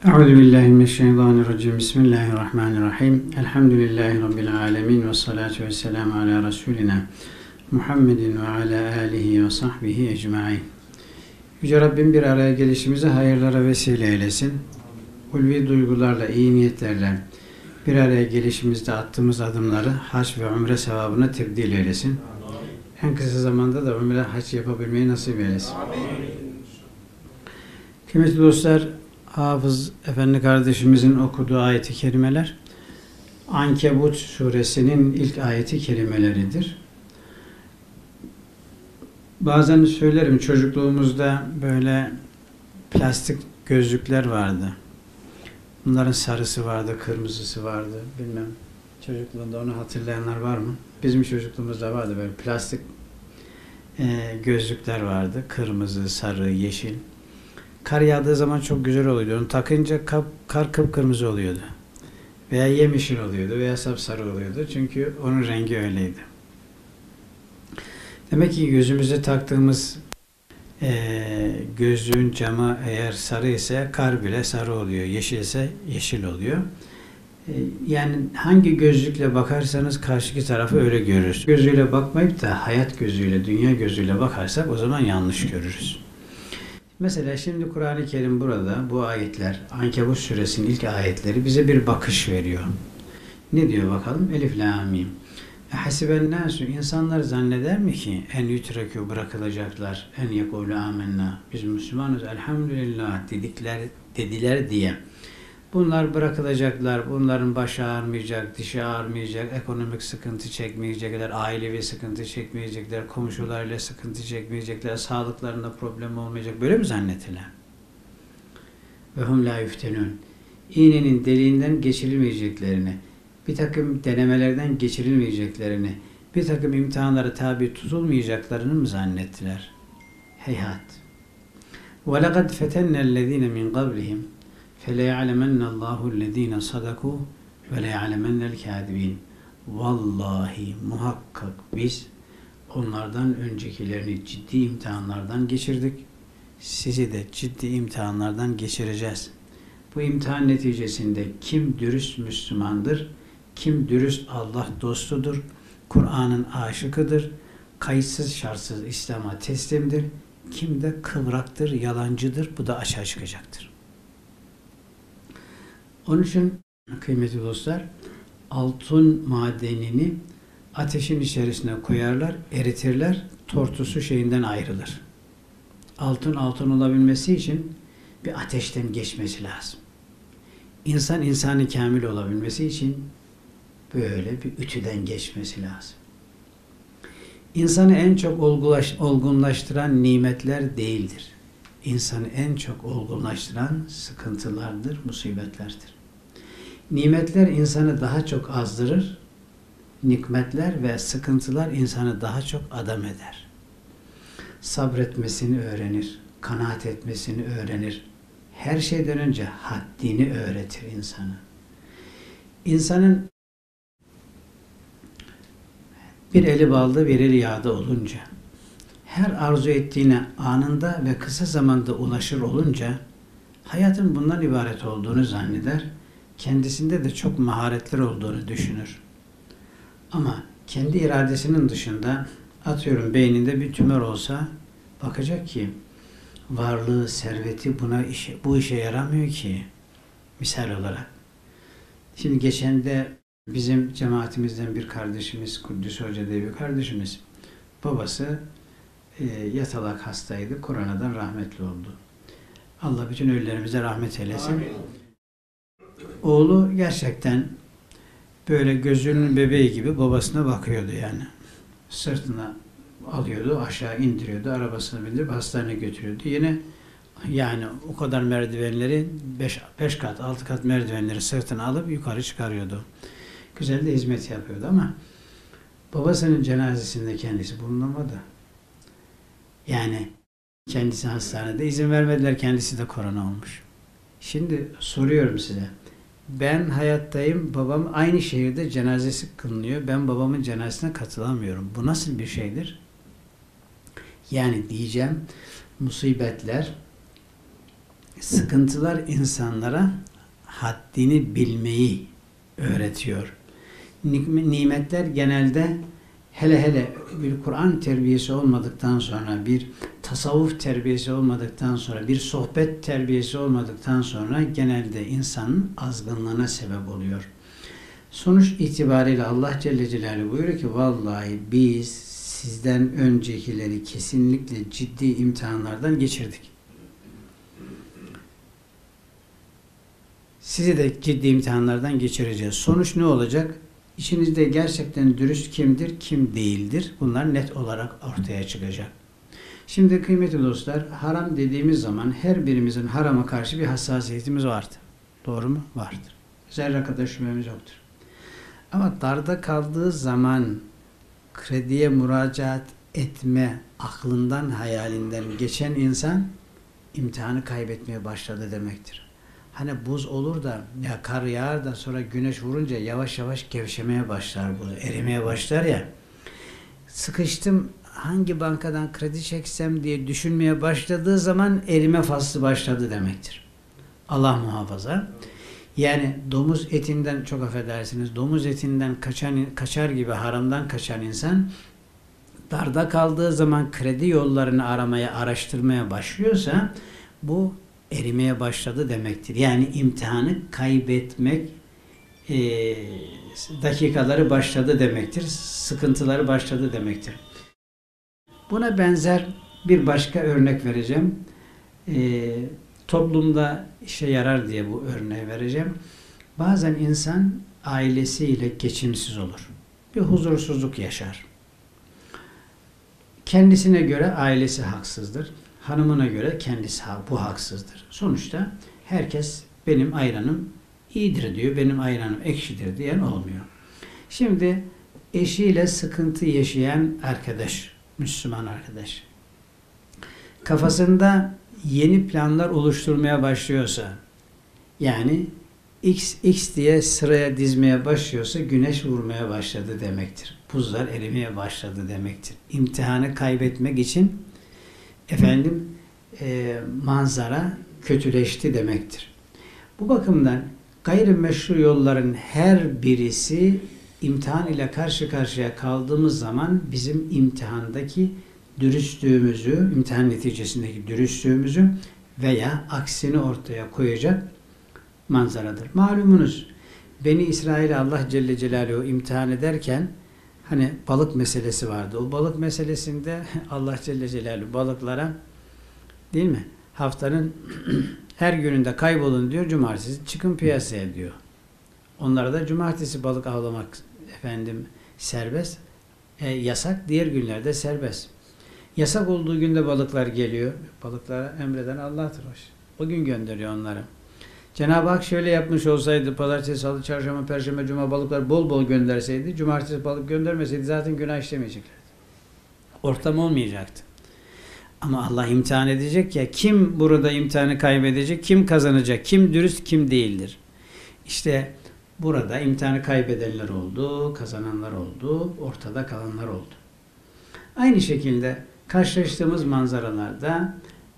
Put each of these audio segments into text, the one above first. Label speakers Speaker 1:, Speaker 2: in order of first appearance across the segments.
Speaker 1: Euzubillahimineşşeytanirracim. Bismillahirrahmanirrahim. Elhamdülillahi Rabbil alemin. Ve salatu ve selamu ala Resulina Muhammedin ve ala alihi ve sahbihi ecmain. Yüce Rabbim bir araya gelişimizi hayırlara vesile eylesin. Ulvi duygularla, iyi niyetlerle bir araya gelişimizde attığımız adımları hac ve umre sevabına tebdil eylesin. En kısa zamanda da umre hac yapabilmeyi nasip eylesin. Kıymetli dostlar, Hafız Efendi kardeşimizin okuduğu ayet-i kerimeler Ankebut suresinin ilk ayeti kerimeleridir. Bazen söylerim, çocukluğumuzda böyle plastik gözlükler vardı. Bunların sarısı vardı, kırmızısı vardı. Bilmem, çocukluğunda onu hatırlayanlar var mı? Bizim çocukluğumuzda vardı böyle plastik gözlükler vardı. Kırmızı, sarı, yeşil. Kar yağdığı zaman çok güzel oluyordu. Onu takınca kar kıpkırmızı oluyordu. Veya yemyeşil oluyordu veya sapsarı oluyordu. Çünkü onun rengi öyleydi. Demek ki gözümüze taktığımız gözlüğün camı eğer sarı ise kar bile sarı oluyor. Yeşil ise yeşil oluyor. Yani hangi gözlükle bakarsanız karşıki tarafı öyle görürüz. Gözüyle bakmayıp da hayat gözüyle, dünya gözüyle bakarsak o zaman yanlış görürüz. Mesela şimdi Kur'an-ı Kerim burada bu ayetler, Ankebut suresinin ilk ayetleri bize bir bakış veriyor. Ne diyor bakalım? Elif la mim. Hasiben nasu, insanlar zanneder mi ki en yutrekû bırakılacaklar, en yekûlü amenna, biz Müslümanız elhamdülillah dediler diye. Bunlar bırakılacaklar, bunların başı ağrmayacak, dişi ağrmayacak, ekonomik sıkıntı çekmeyecekler, ailevi sıkıntı çekmeyecekler, komşularıyla sıkıntı çekmeyecekler, sağlıklarında problem olmayacak. Böyle mi zannettiler? Ve hum la yuftenun. İğnenin deliğinden geçirilmeyeceklerini, bir takım denemelerden geçirilmeyeceklerini, bir takım imtihanlara tabi tutulmayacaklarını mı zannettiler? Heyhat. وَلَقَدْ فَتَنَّ الَّذ۪ينَ مِنْ قَبْلِهِمْ فَلَيَعْلَمَنَّ اللّٰهُ الَّذ۪ينَ صَدَقُوا وَلَيَعْلَمَنَّ الْكَاذِب۪ينَ. Vallahi muhakkak biz onlardan öncekilerini ciddi imtihanlardan geçirdik. Sizi de ciddi imtihanlardan geçireceğiz. Bu imtihan neticesinde kim dürüst Müslümandır, kim dürüst Allah dostudur, Kur'an'ın aşıkıdır, kayıtsız şartsız İslam'a teslimdir, kim de kıvraktır, yalancıdır, bu da açığa çıkacaktır. Onun için kıymetli dostlar, altın madenini ateşin içerisine koyarlar, eritirler, tortusu şeyinden ayrılır. Altın olabilmesi için bir ateşten geçmesi lazım. İnsanı kamil olabilmesi için böyle bir ütüden geçmesi lazım. İnsanı en çok olgunlaştıran nimetler değildir. İnsanı en çok olgunlaştıran sıkıntılardır, musibetlerdir. Nimetler insanı daha çok azdırır, nikmetler ve sıkıntılar insanı daha çok adam eder. Sabretmesini öğrenir, kanaat etmesini öğrenir. Her şeyden önce haddini öğretir insana. İnsanın bir eli balda bir eli yağda olunca, her arzu ettiğine anında ve kısa zamanda ulaşır olunca, hayatın bundan ibaret olduğunu zanneder, kendisinde de çok maharetler olduğunu düşünür. Ama kendi iradesinin dışında, atıyorum beyninde bir tümör olsa, bakacak ki, varlığı, serveti bu işe yaramıyor ki, misal olarak. Şimdi geçen de bizim cemaatimizden bir kardeşimiz, Kuddüs Hoca diye bir kardeşimiz, babası yatalak hastaydı, koronadan rahmetli oldu. Allah bütün ölülerimize rahmet eylesin. Amin. Oğlu gerçekten böyle gözünün bebeği gibi babasına bakıyordu yani. Sırtına alıyordu, aşağı indiriyordu, arabasına bindirip hastaneye götürüyordu. Yine yani o kadar merdivenleri 5 kat, 6 kat merdivenleri sırtına alıp yukarı çıkarıyordu. Güzel de hizmet yapıyordu ama babasının cenazesinde kendisi bulunamadı. Yani kendisi hastanede, izin vermediler, kendisi de korona olmuş. Şimdi soruyorum size. Ben hayattayım, babam aynı şehirde cenazesi kılınıyor. Ben babamın cenazesine katılamıyorum. Bu nasıl bir şeydir? Yani diyeceğim, musibetler sıkıntılar insanlara haddini bilmeyi öğretiyor. Nimetler genelde hele bir Kur'an terbiyesi olmadıktan sonra, bir tasavvuf terbiyesi olmadıktan sonra, bir sohbet terbiyesi olmadıktan sonra genelde insanın azgınlığına sebep oluyor. Sonuç itibariyle Allah Celle Celaluhu buyuruyor ki vallahi biz sizden öncekileri kesinlikle ciddi imtihanlardan geçirdik. Sizi de ciddi imtihanlardan geçireceğiz. Sonuç ne olacak? İçinizde gerçekten dürüst kimdir, kim değildir? Bunlar net olarak ortaya çıkacak. Şimdi kıymetli dostlar, haram dediğimiz zaman her birimizin harama karşı bir hassasiyetimiz vardır. Doğru mu? Vardır. Zerre kadar şüphemiz yoktur. Ama darda kaldığı zaman krediye müracaat etme aklından, hayalinden geçen insan imtihanı kaybetmeye başladı demektir. Hani buz olur da ya kar yağar da sonra güneş vurunca yavaş yavaş gevşemeye başlar bu, erimeye başlar ya. Sıkıştım, hangi bankadan kredi çeksem diye düşünmeye başladığı zaman erime faslı başladı demektir. Allah muhafaza. Yani domuz etinden, çok affedersiniz, domuz etinden kaçar gibi haramdan kaçan insan darda kaldığı zaman kredi yollarını araştırmaya başlıyorsa bu erimeye başladı demektir. Yani imtihanı kaybetmek dakikaları başladı demektir. Sıkıntıları başladı demektir. Buna benzer bir başka örnek vereceğim. Toplumda işe yarar diye bu örneği vereceğim. Bazen insan ailesiyle geçimsiz olur. Bir huzursuzluk yaşar. Kendisine göre ailesi haksızdır. Hanımına göre kendisi bu haksızdır. Sonuçta herkes benim ayranım iyidir diyor, benim ayranım ekşidir diyen olmuyor. Şimdi eşiyle sıkıntı yaşayan arkadaş, Müslüman arkadaş, kafasında yeni planlar oluşturmaya başlıyorsa, yani X diye sıraya dizmeye başlıyorsa güneş vurmaya başladı demektir. Buzlar erimeye başladı demektir. İmtihanı kaybetmek için manzara kötüleşti demektir. Bu bakımdan gayrimeşru yolların her birisi imtihan ile karşı karşıya kaldığımız zaman bizim imtihandaki dürüstlüğümüzü, imtihan neticesindeki dürüstlüğümüzü veya aksini ortaya koyacak manzaradır. Malumunuz Beni İsrail Allah Celle Celaluhu imtihan ederken hani balık meselesi vardı. O balık meselesinde Allah Celle Celaluhu balıklara, değil mi, haftanın her gününde kaybolun diyor, cumartesi çıkın piyasaya diyor. Onlara da cumartesi balık avlamak serbest, yasak, diğer günlerde serbest. Yasak olduğu günde balıklar geliyor. Balıklara emreden Allah'tır. O gün gönderiyor onları. Cenab-ı Hak şöyle yapmış olsaydı, pazartesi, salı, çarşamba, perşembe, cuma balıklar bol bol gönderseydi, cumartesi balık göndermeseydi zaten günah işlemeyeceklerdi. Ortam olmayacaktı. Ama Allah imtihan edecek ya, kim burada imtihanı kaybedecek, kim kazanacak, kim dürüst, kim değildir. İşte burada imtihanı kaybedenler oldu, kazananlar oldu, ortada kalanlar oldu. Aynı şekilde karşılaştığımız manzaralarda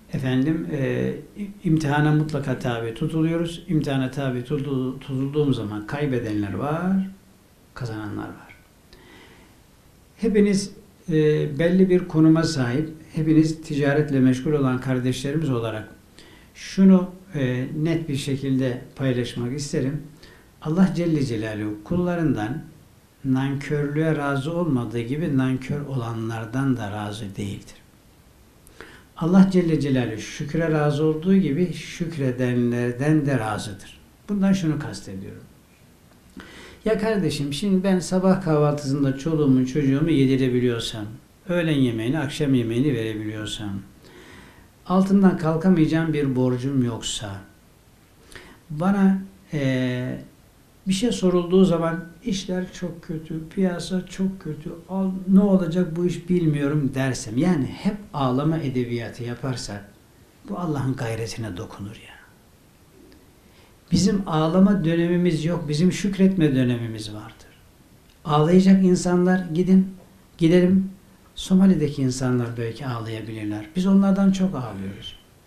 Speaker 1: imtihana mutlaka tabi tutuluyoruz. İmtihana tabi tutulduğumuz zaman kaybedenler var, kazananlar var. Hepiniz belli bir konuma sahip, hepiniz ticaretle meşgul olan kardeşlerimiz olarak şunu net bir şekilde paylaşmak isterim. Allah Celle Celaluhu kullarından nankörlüğe razı olmadığı gibi nankör olanlardan da razı değildir. Allah Celle Celaluhu şükre razı olduğu gibi şükredenlerden de razıdır. Bundan şunu kastediyorum. Ya kardeşim, şimdi ben sabah kahvaltısında çoluğumu çocuğumu yedirebiliyorsam, öğlen yemeğini, akşam yemeğini verebiliyorsam, altından kalkamayacağım bir borcum yoksa, bana bir şey sorulduğu zaman işler çok kötü, piyasa çok kötü, ne olacak bu iş bilmiyorum dersem, yani hep ağlama edebiyatı yaparsak bu Allah'ın gayretine dokunur ya. Bizim ağlama dönemimiz yok, bizim şükretme dönemimiz vardır. Ağlayacak insanlar gidelim. Somali'deki insanlar belki ağlayabilirler. Biz onlardan çok ağlıyoruz.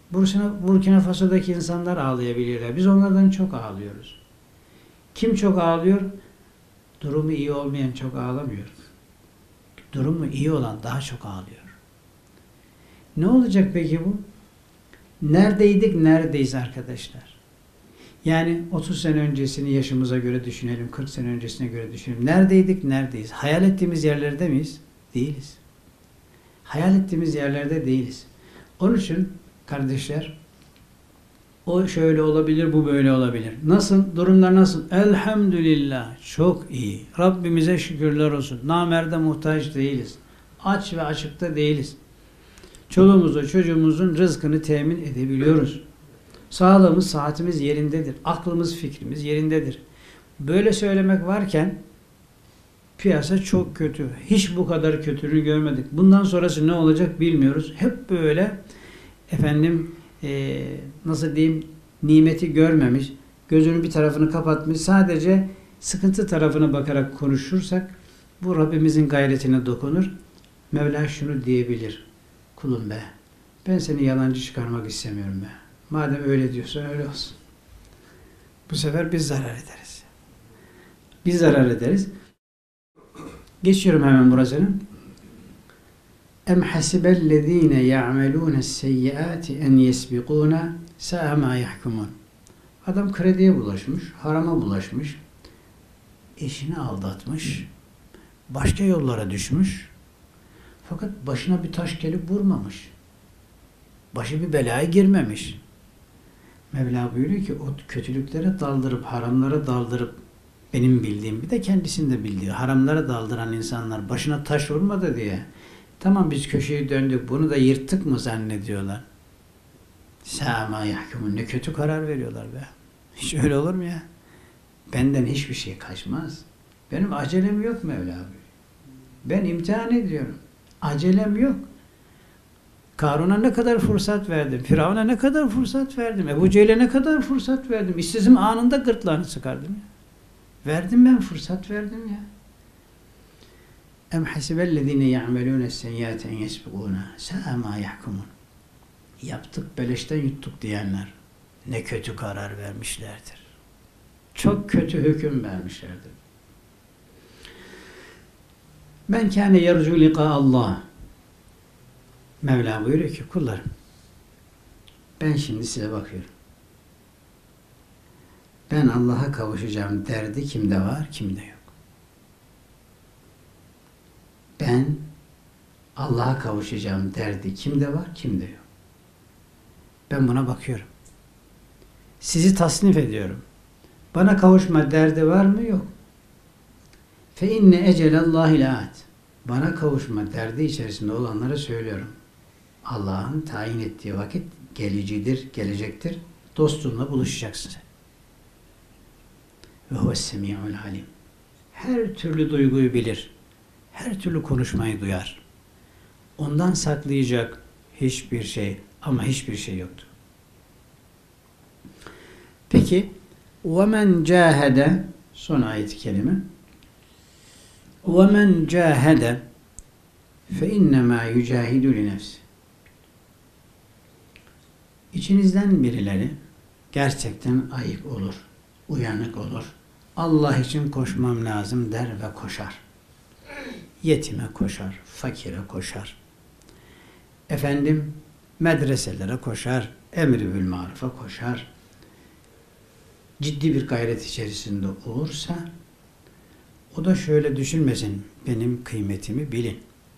Speaker 1: Burkina Faso'daki insanlar ağlayabilirler. Biz onlardan çok ağlıyoruz. Kim çok ağlıyor? Durumu iyi olmayan çok ağlamıyor. Durumu iyi olan daha çok ağlıyor. Ne olacak peki bu? Neredeydik, neredeyiz arkadaşlar? Yani 30 sene öncesini yaşımıza göre düşünelim, 40 sene öncesine göre düşünelim. Neredeydik, neredeyiz? Hayal ettiğimiz yerlerde miyiz? Değiliz. Hayal ettiğimiz yerlerde değiliz. Onun için kardeşler, o şöyle olabilir, bu böyle olabilir. Nasıl? Durumlar nasıl? Elhamdülillah. Çok iyi. Rabbimize şükürler olsun. Namerde muhtaç değiliz. Aç ve açıkta değiliz. Çoluğumuzu, çocuğumuzun rızkını temin edebiliyoruz. Sağlığımız, saatimiz yerindedir. Aklımız, fikrimiz yerindedir. Böyle söylemek varken piyasa çok kötü. Hiç bu kadar kötülüğü görmedik. Bundan sonrası ne olacak bilmiyoruz. Hep böyle nasıl diyeyim, nimeti görmemiş, gözünün bir tarafını kapatmış, sadece sıkıntı tarafına bakarak konuşursak bu Rabbimizin gayretine dokunur. Mevla şunu diyebilir: kulum be, ben seni yalancı çıkarmak istemiyorum be. Madem öyle diyorsan öyle olsun. Bu sefer biz zarar ederiz. Biz zarar ederiz. Geçiyorum hemen burasını. Em hasibellezine ya'melûne's-seyyiâti en yesbiqûna sa'a mâ yahkumun. Adam krediye bulaşmış, harama bulaşmış, eşini aldatmış, başka yollara düşmüş. Fakat başına bir taş gelip vurmamış. Başı bir belaya girmemiş. Mevla buyuruyor ki o kötülüklere daldırıp, haramlara daldırıp, benim bildiğim, bir de kendisinin de bildiği, haramlara daldıran insanlar başına taş vurmadı diye, tamam biz köşeyi döndük, bunu da yırttık mı zannediyorlar. Sâmâ yahkumun, ne kötü karar veriyorlar be. Hiç öyle olur mu ya? Benden hiçbir şey kaçmaz. Benim acelem yok Mevla buyuruyor. Ben imtihan ediyorum. Acelem yok. Karun'a ne kadar fırsat verdim. Firavun'a ne kadar fırsat verdim. Ebu Cehil'e ne kadar fırsat verdim. İstesem anında gırtlağını sıkardım ya. Verdim ben, fırsat verdim ya. Em hasibellezine ya'melûne's-seyyiâti en yesbiqûnâ sa'a mâ yahkumun. Yaptık, beleşten yuttuk diyenler ne kötü karar vermişlerdir. Çok kötü hüküm vermişlerdir. Men kâne yercû liqâ Allah. Mevla buyuruyor ki kullarım, ben şimdi size bakıyorum. Ben Allah'a kavuşacağım derdi kimde var, kimde yok. Ben Allah'a kavuşacağım derdi kimde var, kimde yok. Ben buna bakıyorum. Sizi tasnif ediyorum. Bana kavuşma derdi var mı? Yok. Fe inne ecelallahi la'at. Bana kavuşma derdi içerisinde olanlara söylüyorum. Allah'ın tayin ettiği vakit gelicidir, gelecektir. Dostunla buluşacaksın sen. Ve huves-semî'ul alim. Her türlü duyguyu bilir. Her türlü konuşmayı duyar. Ondan saklayacak hiçbir şey, ama hiçbir şey yoktur. Peki وَمَنْ جَاهَدَ, son ayet-i kerime, وَمَنْ جَاهَدَ فَاِنَّمَا يُجَاهِدُ لِنَفْسِ. İçinizden birileri gerçekten ayık olur, uyanık olur. Allah için koşmam lazım der ve koşar. Yetime koşar, fakire koşar. Medreselere koşar, emri bil marufa koşar. Ciddi bir gayret içerisinde olursa, o da şöyle düşünmesin, benim kıymetimi bilin.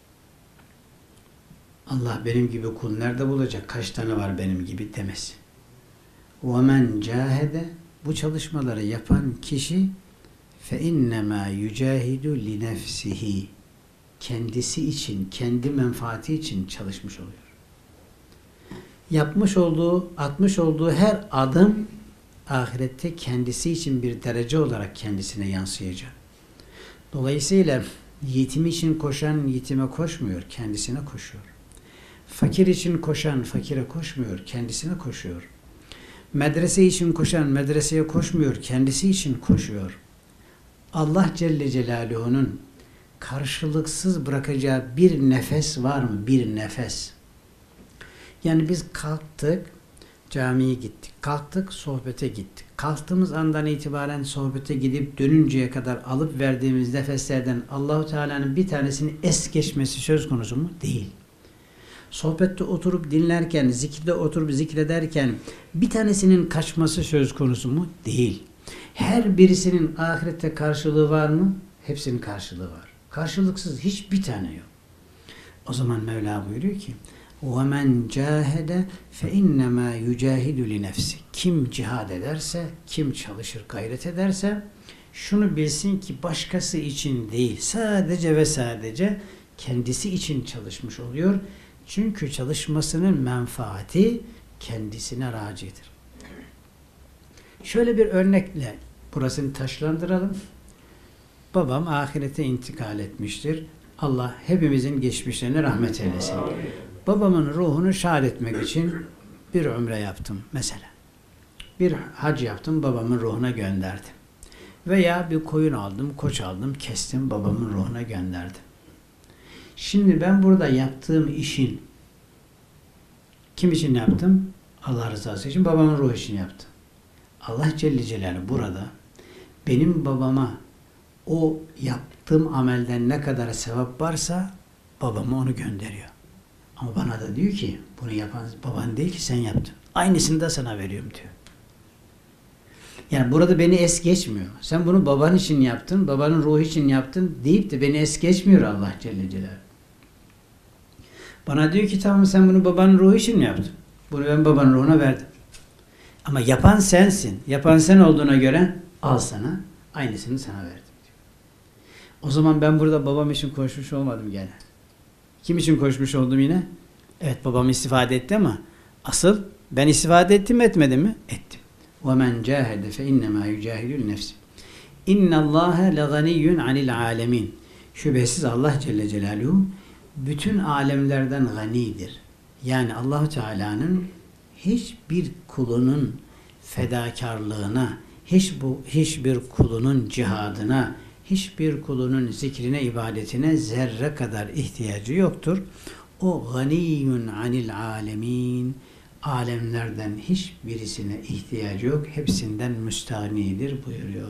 Speaker 1: Allah benim gibi kul nerede bulacak, kaç tane var benim gibi demesin. وَمَنْ جَاهَدَ, bu çalışmaları yapan kişi فَاِنَّمَا يُجَاهِدُ لِنَفْسِهِ, kendisi için, kendi menfaati için çalışmış oluyor. Yapmış olduğu, atmış olduğu her adım ahirette kendisi için bir derece olarak kendisine yansıyacak. Dolayısıyla yetim için koşan yetime koşmuyor, kendisine koşuyor. Fakir için koşan fakire koşmuyor, kendisine koşuyor. Medrese için koşan medreseye koşmuyor, kendisi için koşuyor. Allah Celle Celaluhu'nun karşılıksız bırakacağı bir nefes var mı? Bir nefes. Yani biz kalktık, Camiye gittik. Kalktık, sohbete gittik. Kalktığımız andan itibaren sohbete gidip dönünceye kadar alıp verdiğimiz nefeslerden Allahu Teala'nın bir tanesini es geçmesi söz konusu mu? Değil. Sohbette oturup dinlerken, zikirde oturup zikrederken bir tanesinin kaçması söz konusu mu? Değil. Her birisinin ahirette karşılığı var mı? Hepsinin karşılığı var. Karşılıksız hiçbir tane yok. O zaman Mevla buyuruyor ki وَمَنْ جَاهَدَ فَاِنَّمَا يُجَاهِدُ لِنَفْسِ Kim cihad ederse, kim çalışır, gayret ederse şunu bilsin ki başkası için değil, sadece ve sadece kendisi için çalışmış oluyor. Çünkü çalışmasının menfaati kendisine racidir. Şöyle bir örnekle burasını taşlandıralım. Babam ahirete intikal etmiştir. Allah hepimizin geçmişlerine rahmet eylesin. Babamın ruhunu şad etmek için bir umre yaptım mesela. Bir hac yaptım, babamın ruhuna gönderdim. Veya bir koyun aldım, koç aldım, kestim, babamın ruhuna gönderdim. Şimdi ben burada yaptığım işin kim için yaptım? Allah rızası için, babamın ruhu için yaptım. Allah Celle Celaluhu burada benim babama o yaptığım amelden ne kadar sevap varsa babama onu gönderiyor. Ama bana da diyor ki bunu yapan baban değil ki sen yaptın. Aynısını da sana veriyorum diyor. Yani burada beni es geçmiyor. Sen bunu baban için yaptın, babanın ruhu için yaptın deyip de beni es geçmiyor Allah Celle Celaluhu. Bana diyor ki tamam sen bunu babanın ruhu için mi yaptın? Bunu ben babanın ruhuna verdim. Ama yapan sensin. Yapan sen olduğuna göre al sana. Aynısını sana verdim diyor. O zaman ben burada babam için koşmuş olmadım gene. Kim için koşmuş oldum yine? Evet babam istifade etti ama asıl ben istifade ettim mi etmedim mi? Ettim. وَمَنْ جَاهَدَ فَاِنَّمَا يُجَاهِدُ النَّفْسِ اِنَّ اللّٰهَ لَغَنِيٌّ عَنِ الْعَالَمِينَ Şüphesiz Allah Celle Celaluhu bütün alemlerden ganidir. Yani Allah-u Teala'nın hiçbir kulunun fedakarlığına, hiçbir kulunun cihadına, hiçbir kulunun zikrine, ibadetine zerre kadar ihtiyacı yoktur. O ganiyyun anil alemin. Alemlerden hiçbirisine ihtiyacı yok. Hepsinden müstahnidir buyuruyor.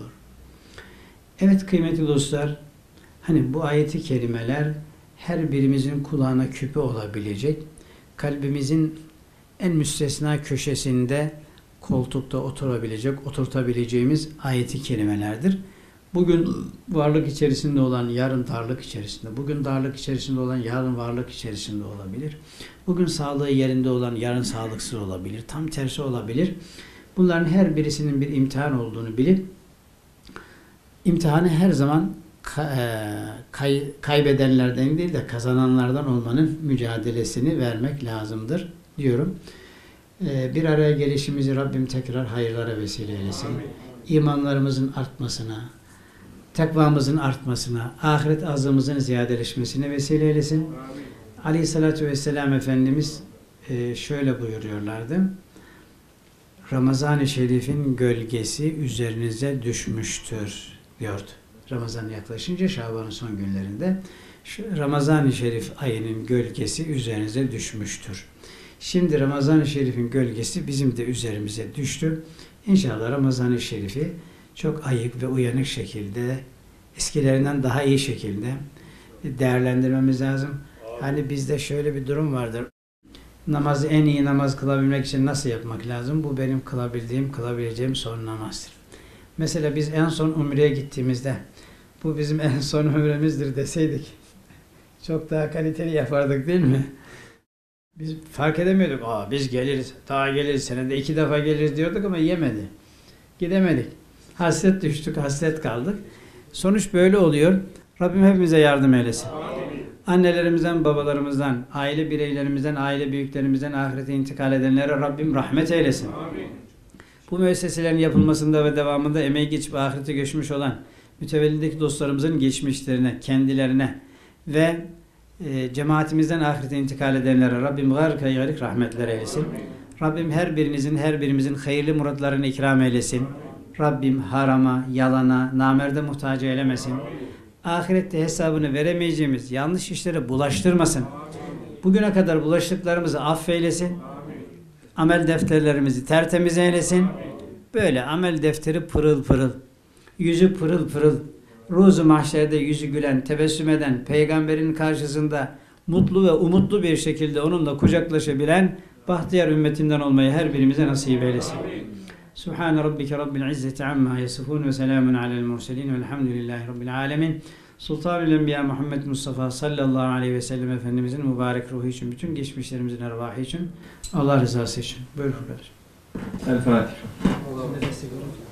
Speaker 1: Evet kıymetli dostlar, hani bu ayeti kerimeler her birimizin kulağına küpe olabilecek, kalbimizin en müstesna köşesinde koltukta oturtabileceğimiz ayeti kerimelerdir. Bugün varlık içerisinde olan yarın darlık içerisinde, bugün darlık içerisinde olan yarın varlık içerisinde olabilir. Bugün sağlığı yerinde olan yarın sağlıksız olabilir. Tam tersi olabilir. Bunların her birisinin bir imtihan olduğunu bilip imtihanı her zaman kaybedenlerden değil de kazananlardan olmanın mücadelesini vermek lazımdır diyorum. Bir araya gelişimizi Rabbim tekrar hayırlara vesile eylesin. İmanlarımızın artmasına, takvamızın artmasına, ahiret azımızın ziyadeleşmesine vesile eylesin. Aleyhissalatü vesselam Efendimiz şöyle buyuruyorlardı. Ramazan-ı Şerif'in gölgesi üzerinize düşmüştür diyordu. Ramazan yaklaşınca Şaban'ın son günlerinde Ramazan-ı Şerif ayının gölgesi üzerinize düşmüştür. Şimdi Ramazan-ı Şerif'in gölgesi bizim de üzerimize düştü. İnşallah Ramazan-ı Şerif'i çok ayık ve uyanık şekilde, eskilerinden daha iyi şekilde değerlendirmemiz lazım. Hani bizde şöyle bir durum vardır. Namazı en iyi namaz kılabilmek için nasıl yapmak lazım? Bu benim kılabileceğim son namazdır. Mesela biz en son umreye gittiğimizde bu bizim en son umremizdir deseydik çok daha kaliteli yapardık değil mi? Biz fark edemiyorduk. Biz geliriz, daha geliriz, senede 2 defa geliriz diyorduk ama yemedi. Gidemedik. Hasret düştük, hasret kaldık. Sonuç böyle oluyor. Rabbim hepimize yardım eylesin. Annelerimizden, babalarımızdan, aile bireylerimizden, aile büyüklerimizden ahirete intikal edenlere Rabbim rahmet eylesin. Bu müesseselerin yapılmasında ve devamında emeği geçip ahirete göçmüş olan mütevellideki dostlarımızın geçmişlerine, kendilerine ve cemaatimizden ahirete intikal edenlere Rabbim gârik rahmetler eylesin. Rabbim her birimizin hayırlı muratlarını ikram eylesin. Rabbim harama, yalana, namerde muhtaç eylemesin. Ahirette hesabını veremeyeceğimiz yanlış işlere bulaştırmasın. Bugüne kadar bulaştıklarımızı affeylesin. amel defterlerimizi tertemiz eylesin. Böyle amel defteri pırıl pırıl, yüzü pırıl pırıl, ruzu mahşerde yüzü gülen, tebessüm eden, peygamberin karşısında mutlu ve umutlu bir şekilde onunla kucaklaşabilen bahtiyar ümmetinden olmayı her birimize nasip eylesin. Subhane rabbike rabbil izzeti amma yasifun ve selamun alel murselin velhamdülillahi rabbil alemin. Sultanül Enbiya Muhammed Mustafa sallallahu aleyhi ve sellem Efendimizin mübarek ruhu için, bütün geçmişlerimizin ervahı için, Allah rızası için. Buyur kardeşim.
Speaker 2: El Fatiha.